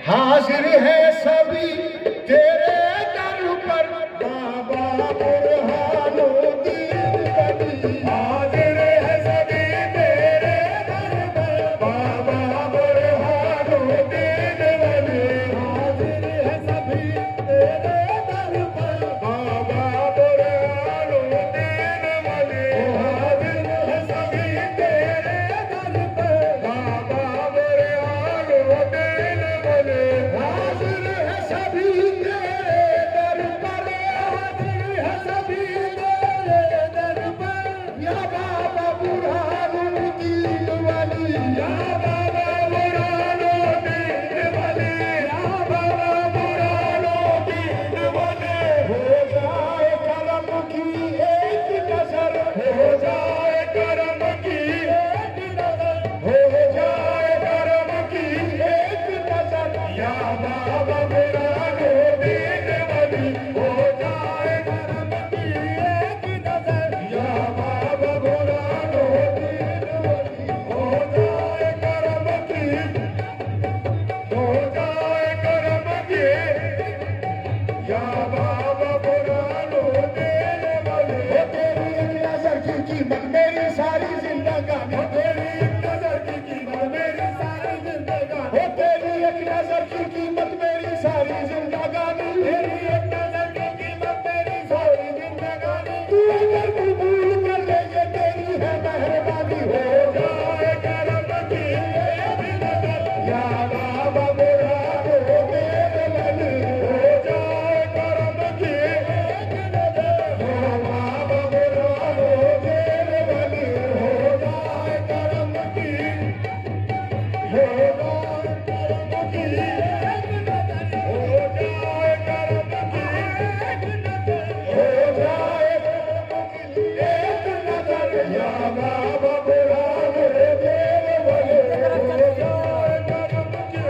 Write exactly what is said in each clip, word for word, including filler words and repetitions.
हाजिर है सभी तेरे दर पर बाबा बुरहानुद्दीन वली। हाजिर है सभी तेरे दर पर बाबा बुरहानुद्दीन वली। हाजिर है सभी तेरे दर पर बाबा बुरहानुद्दीन वली। हाजिर है सभी तेरे दर पर बाबा बुरहानुद्दीन वली। हाजिर है सभी तेरे दर पर, हाजिर है सभी तेरे दर पर या बाबा बुरहानुद्दीन वली। या बाबा बुरहानुद्दीन वली। या बाबा बुरहानुद्दीन वली। हो जाए करम की एक नजर, हो जाए करम की एक नजर, हो जाए करम की एक नजर या बाबा बुरहानुद्दीन वली। हो जाए करम की एक नजर या बाबा बुरहानुद्दीन वली। हो जाए करम की, हो जाए करम की या बाबा बुरहानुद्दीन वली। हो तेरी एक नजर की कीमत मेरी सारी जिंदगानी, हो तेरी एक नजर की कीमत मेरी सारी जिंदगानी, हो तेरी एक नजर की कीमत मेरी सारी जिंदगानी, तेरी एक नजर की कीमत मेरी सारी जिंदगानी। तू अगर कबूल कर ले ये तेरी है मेहरबानी। हो जाए करम की एक नजर या बाबा बुरहानुद्दीन वली। हो जाए करम की एक नजर या बाबा बुरहानुद्दीन वली। हो जाए करम की, हो जाए करम की एक नजर, हो जाए करम की एक नजर, हो जाए करम की एक नजर या बाबा बुरहानुद्दीन वली। हो जाए करम की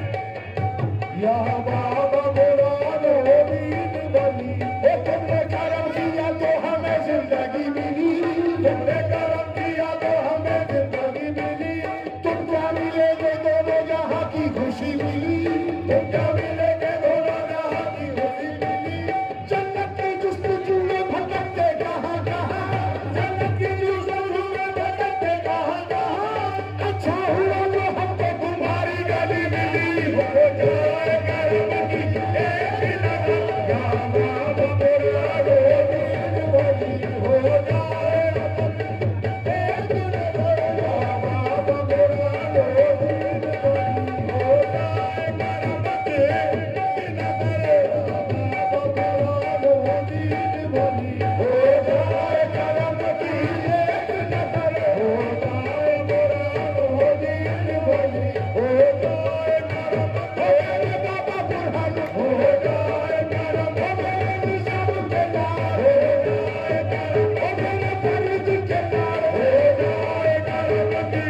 या बाबा बुरहानुद्दीन वली। ओ तुमने करम किया तो हमें जिंदगी मिली, तुमने करम किया तो हमें जिंदगी मिली। तुम क्या मिलेगे दोनों जहां की खुशी मिली, तुम क्या मिलेगे दोनों जहां की खुशी मिली। जन्नत की जुस्तजू में भटकते कहां कहां, जन्नत की जुस्तजू में भटकते कहां कहां। अच्छा हुआ जो हमको तुम्हारी गली मिली। हो जाए करम की एक नजर या बाबा बुरहानुद्दीन वली। हो जाए करम की एक नजर या बाबा बुरहानुद्दीन वली। हो जाए करम की एक नजर या बाबा बुरहानुद्दीन वली। हो जाए करम की एक नजर, हो जाए बुरहानुद्दीन वली। हो जाए करम मेरे बाबा बुरहान, हो जाए करम मेरे निजाम के नार, हो जाए करम मेरे फरीद के नार। हो जाए करम की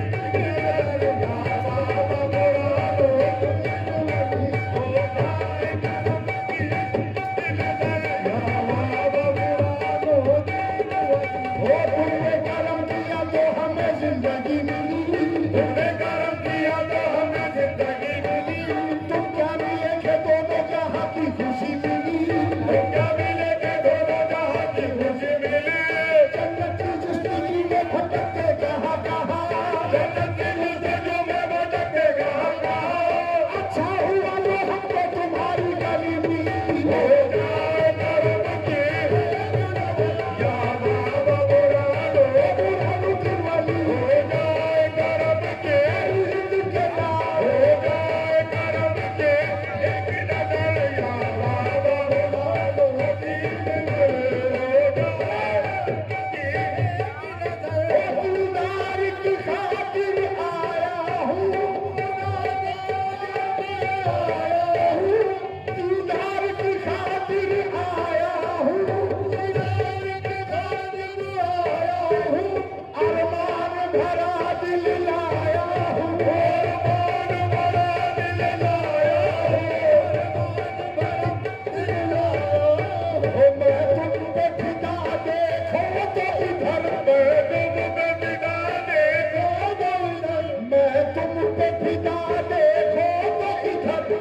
नजर या बाबा बुरहानुद्दीन वली। हो जाए करम की नजर या बाबा बुरहानुद्दीन वली। हो तुमने करम किया तो हमें जिंदगी मिली, तुमने करम किया तो हमें जिंदगी मिली। तुम क्या मिलेगे दोनों जहां की खुशी मिली, तुम क्या मिलेगे दोनों जहां की खुशी मिली। जन्नत की जुस्तजू में भटकते कहां कहां, जन्नत की जुस्तजू में भटकते कहां कहां। अच्छा हुआ जो हमको तुम्हारी गली मिली। हो जाए करम की एक नजर या बाबा बुरहानुद्दीन वली। हो जाए करम के हिंद के नाम, हो जाए करम के एक नजर या बाबा बुरहानुद्दीन वली। हो जाए की एक नजर। ओ दीदार की खातिर आया हूँ, आया हूँ, दीदार की खातिर आया हूँ, दीदार की खातिर आया हूँ। अरमान भरा दिल लाया हूँ, अरमान भरा दिल लाया हूँ, अरमान भरा दिल लाया हूँ। ओ मैं तुम पे फिदा देखो तो इधर, मैं तुम पे फिदा देखो तो इधर, मैं तुम पे फिदा देखो तो इधर।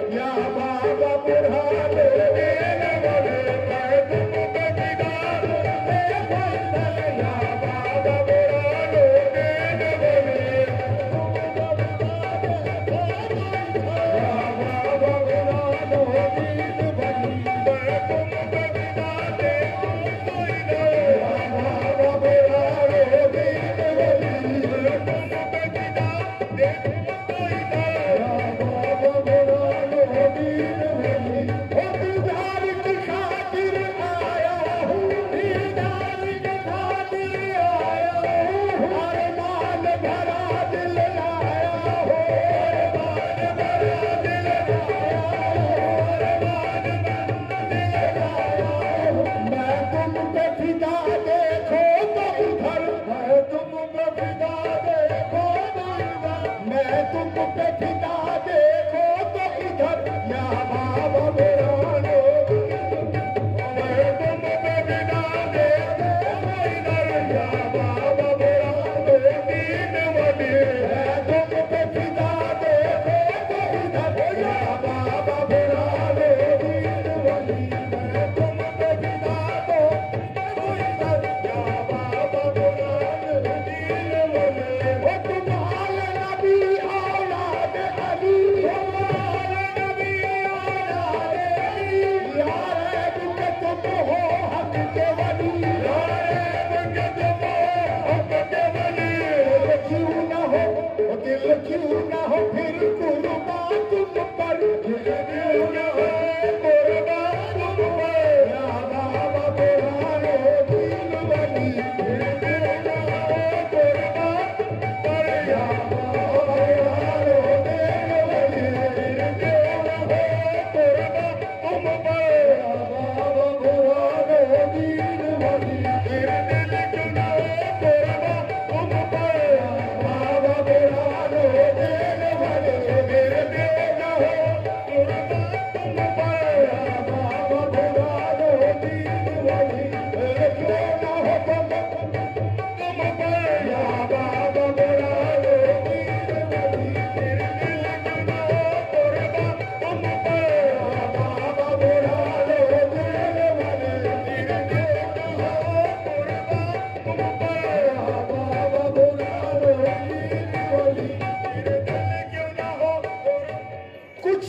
कुछ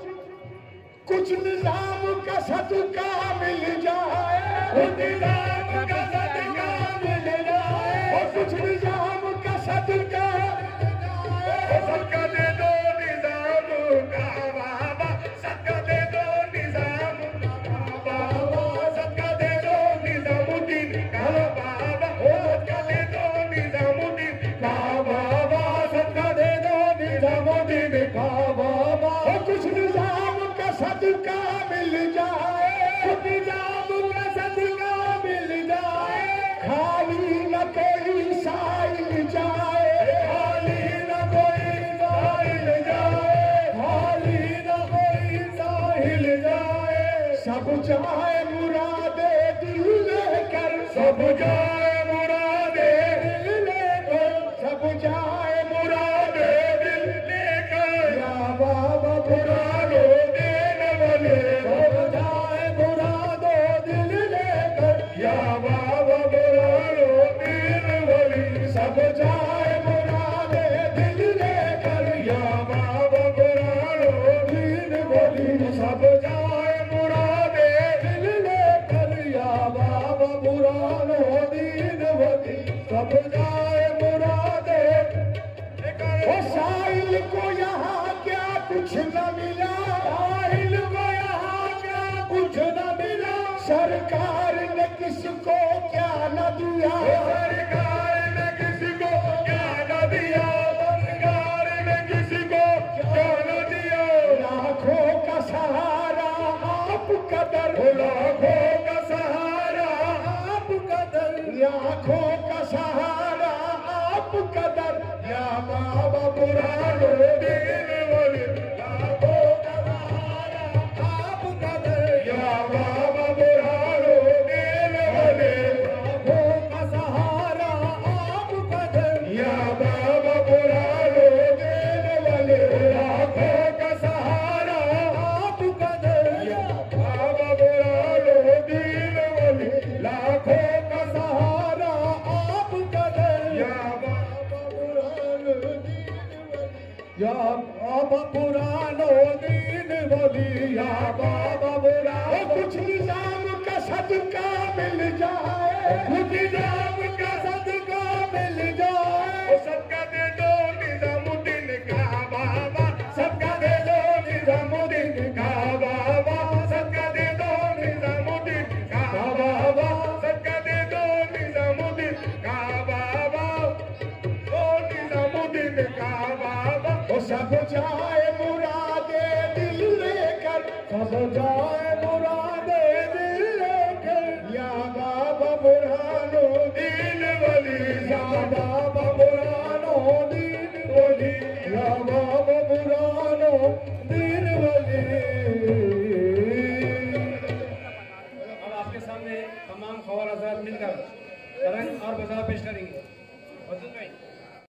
कुछ निजाम का सदका मिल जाए, कुछ निजाम का सदका मिल जाए, और कुछ निजाम का सदका सदका दे दो निजाम का बाबा, सदका दे दो निजाम का बाबा, सदका दे दो निजामुद्दीन का बाबा, सदका दे दो निजामुद्दीन का बाबा, सदका दे दो निजामुद्दीन का बाबा। कुछ निजाम का सदका मिल जाए, कुछ निजाम का सदका मिल जाए, खाली न कोई साइल जाए, खाली न कोई साहिल जाए, खाली न कोई साहिल जाए। सब जाए मुरादे दिल लेकर, सब जाए मुरादे दिल लेकर, सब जाए मुरादे दिल लेकर, या बाबा मुरादो देने वाले, सब जाए मुरादो दिल लेकर, या बाबा मुरादो देने वाली, सब जाए मुरादे दिल लेकर, या बाबा मुरादो देने वाली, सब जाए मुरादे दिल लेकर, या बाबा मुरादो देने वाली, सब जाए मुरादे। ओ साहिल को यहाँ क्या कुछ न मिला, साहिल को यहाँ क्या कुछ न मिला, सरकार ने किसको क्या न दिया, सरकार ने किसको क्या न दिया, सरकार ने किसको क्या न दिया। लाखों का सहारा आप कदर, लाखों का सहारा आप कदर, लाखों का सहारा आप कदर, या बाबा मुरादो देने वाले, लाखों का सहारा आप कदर, या बाबा मुरादो देने वाले, लाखों का सहारा आप कदर, या बाबा मुरादो देने वाले, लाखों का सहारा आप कदर, या बाबा मुरादो देने वाले, लाखों का सहारा आप कदर, या बाबा मुरादो देने वाले, या बाबा पुरानो दीन वाली, या बाबा मुरादो। कुछ निजाम का सदका मिल जाए, कुछ निजाम का सदका मिल जाए, सदका दे दो निजामुद्दीन का बाबा, सदका दे दो निजामुद्दीन का बाबा, सदका दे दो निजामुद्दीन का बाबा, सदका दे दो निजामुद्दीन का बाबा, ओ निजामुद्दीन का बाबा। ओ सब जाए मुरादे दिल लेकर, सब जाए मुरादे दिल लेकर, या बाबा बुरहानो दीन वली, या बाबा बुरहानो दीन वली, या बाबा बुरहानो दीन वली। अब आपके सामने तमाम खवाल हज़रात मिलकर रंग और बजा पेश करेंगे।